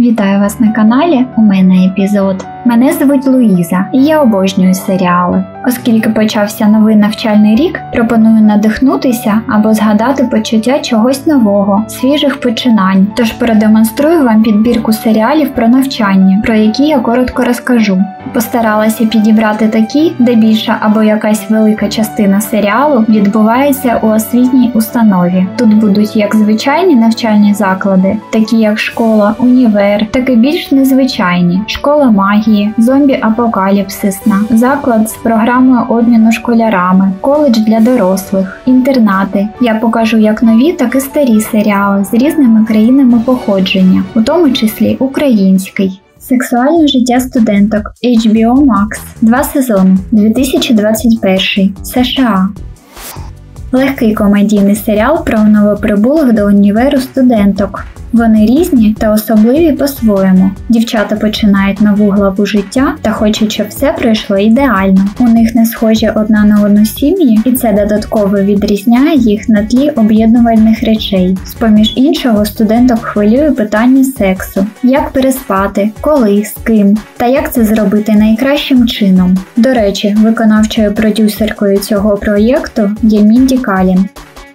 Вітаю вас на каналі «У мене епізод». Мене звуть Луїза і я обожнюю серіали. Оскільки почався новий навчальний рік, пропоную надихнутися або згадати почуття чогось нового, свіжих починань. Тож продемонструю вам підбірку серіалів про навчання, про які я коротко розкажу. Постаралася підібрати такі, де більша або якась велика частина серіалу відбувається у освітній установі. Тут будуть як звичайні навчальні заклади, такі як школа, універ, так і більш незвичайні – школа магії, зомбі-апокаліпсисна, заклад з програмою обміну школярами, коледж для дорослих, інтернати. Я покажу як нові, так і старі серіали з різними країнами походження, у тому числі український. Сексуальне життя студенток HBO Max. 2 сезони. 2021. США. Легкий комедійний серіал про новоприбулих до універу студенток. Вони різні та особливі по-своєму. Дівчата починають нову главу життя та хочуть, щоб все пройшло ідеально. У них не схожі одна на одну сім'ї, і це додатково відрізняє їх на тлі об'єднувальних речей. З-поміж іншого, студенток хвилює питання сексу. Як переспати, коли, з ким, та як це зробити найкращим чином. До речі, виконавчою продюсеркою цього проєкту є Мінді Калін.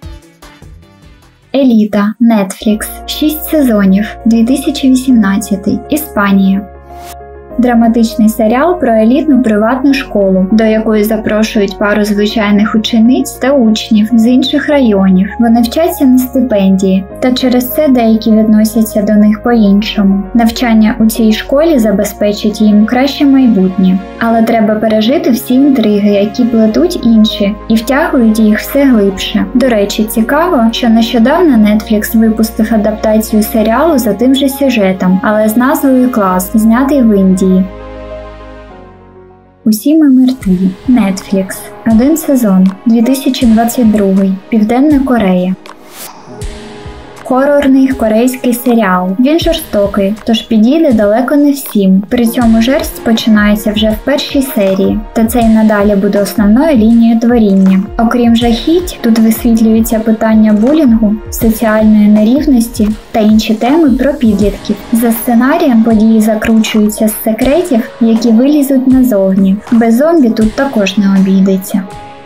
Еліта. Netflix. 6 сезонів. 2018. Іспанія. Драматичний серіал про елітну приватну школу, до якої запрошують пару звичайних учениць та учнів з інших районів. Вони вчаться на стипендії, та через це деякі відносяться до них по-іншому. Навчання у цій школі забезпечить їм краще майбутнє. Але треба пережити всі інтриги, які плетуть інші, і втягують їх все глибше. До речі, цікаво, що нещодавно Netflix випустив адаптацію серіалу за тим же сюжетом, але з назвою «Клас», знятий в Індії. Усі ми мертві. Netflix. 1 сезон. 2022. Південна Корея. Хорорний корейський серіал. Він жорстокий, тож підійде далеко не всім. При цьому жерсть починається вже в першій серії, та це й надалі буде основною лінією творіння. Окрім жахіть, тут висвітлюються питання булінгу, соціальної нерівності та інші теми про підлітків. За сценарієм події закручуються з секретів, які вилізуть назовні. Без зомбі тут також не обійдеться.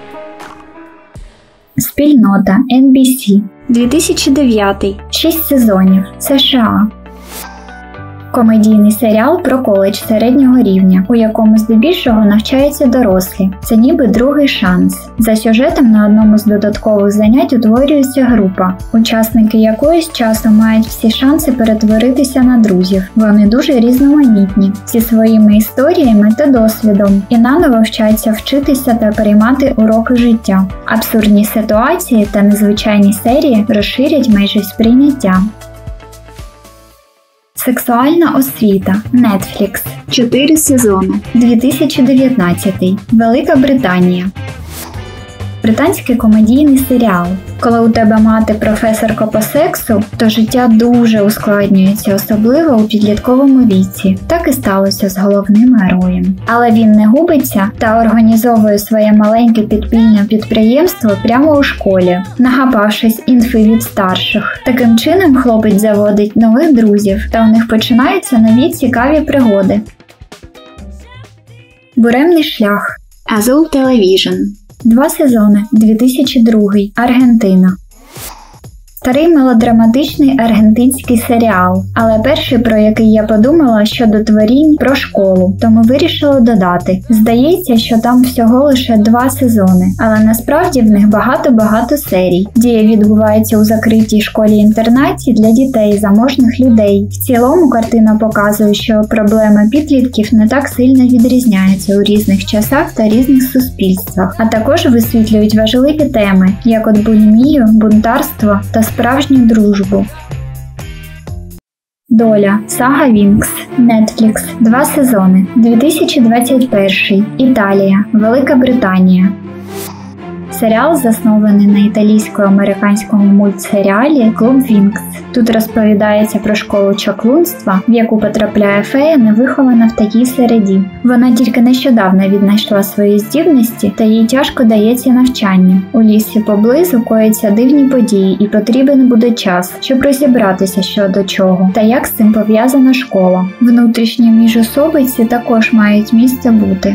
Спільнота. NBC. 2009. 6 сезонів. США. Комедійний серіал про коледж середнього рівня, у якому здебільшого навчаються дорослі. Це ніби другий шанс. За сюжетом на одному з додаткових занять утворюється група, учасники якої з часом мають всі шанси перетворитися на друзів. Вони дуже різноманітні, зі своїми історіями та досвідом, і наново вчаться вчитися та переймати уроки життя. Абсурдні ситуації та незвичайні серії розширять межі сприйняття. Сексуальна освіта. Netflix. 4 сезони. 2019. Велика Британія. Британський комедійний серіал. Коли у тебе мати професорка по сексу, то життя дуже ускладнюється, особливо у підлітковому віці. Так і сталося з головним героєм. Але він не губиться та організовує своє маленьке підпільне підприємство прямо у школі, нагапавшись інфи від старших. Таким чином хлопець заводить нових друзів, та у них починаються нові цікаві пригоди. Буремний шлях. Azul Television. 2 сезони. 2002. Аргентина. Старий мелодраматичний аргентинський серіал, але перший, про який я подумала щодо творінь про школу, тому вирішила додати. Здається, що там всього лише 2 сезони, але насправді в них багато-багато серій. Дія відбувається у закритій школі-інтернаті для дітей заможних людей. В цілому картина показує, що проблеми підлітків не так сильно відрізняються у різних часах та різних суспільствах, а також висвітлюють важливі теми, як от булімію, бунтарство та справжню дружбу. Доля. Сага Вінкс. Netflix. 2 сезони. 2021. Італія. Велика Британія. Серіал заснований на італійсько-американському мультсеріалі «Клуб Вінкс». Тут розповідається про школу чаклунства, в яку потрапляє фея, невихована в такій середі. Вона тільки нещодавно віднайшла свої здібності, та їй тяжко дається навчання. У лісі поблизу кояться дивні події, і потрібен буде час, щоб розібратися, що до чого, та як з цим пов'язана школа. Внутрішні міжособиці також мають місце бути.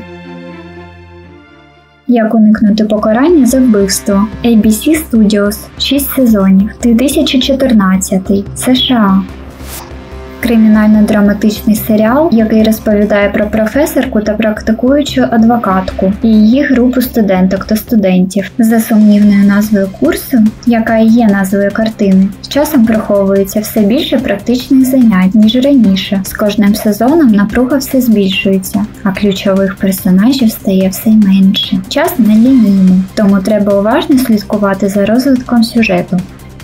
Як уникнути покарання за вбивство. ABC Studios. 6 сезонів. 2014. США. Кримінально-драматичний серіал, який розповідає про професорку та практикуючу адвокатку і її групу студенток та студентів. За сумнівною назвою курсу, яка і є назвою картини, з часом приховується все більше практичних занять, ніж раніше. З кожним сезоном напруга все збільшується, а ключових персонажів стає все менше. Час нелінійний, тому треба уважно слідкувати за розвитком сюжету.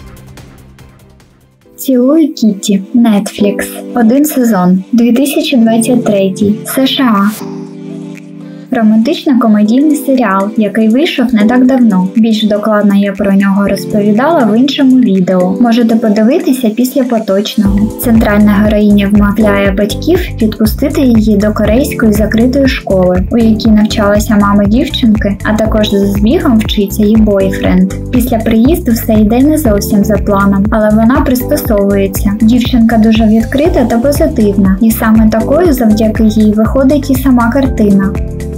«Цілуй Кітті» Netflix. 1 сезон. 2023. США. Романтично-комедійний серіал, який вийшов не так давно. Більш докладно я про нього розповідала в іншому відео. Можете подивитися після поточного. Центральна героїня вмовляє батьків відпустити її до корейської закритої школи, у якій навчалася мама дівчинки, а також за збігом вчиться її бойфренд. Після приїзду все йде не зовсім за планом, але вона пристосовується. Дівчинка дуже відкрита та позитивна, і саме такою завдяки їй виходить і сама картина.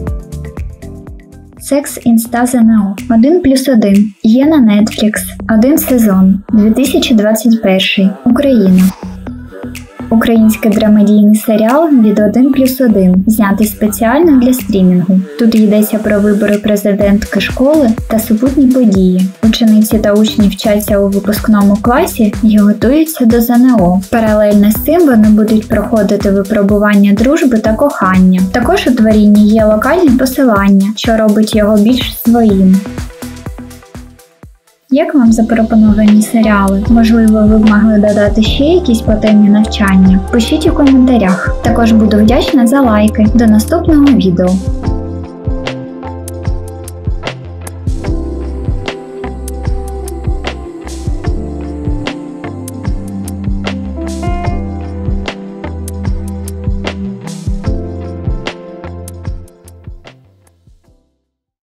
Секс інста ЗНО 1+1 є на Netflix. 1 сезон. 2021. Україна. Український драмедійний серіал від 1+1, знятий спеціально для стрімінгу. Тут йдеться про вибори президентки школи та супутні події. Учениці та учні вчаться у випускному класі і готуються до ЗНО. Паралельно з цим вони будуть проходити випробування дружби та кохання. Також у творінні є локальні посилання, що робить його більш своїм. Як вам запропоновані серіали? Можливо, ви б могли додати ще якісь по темі навчання? Пишіть у коментарях. Також буду вдячна за лайки. До наступного відео.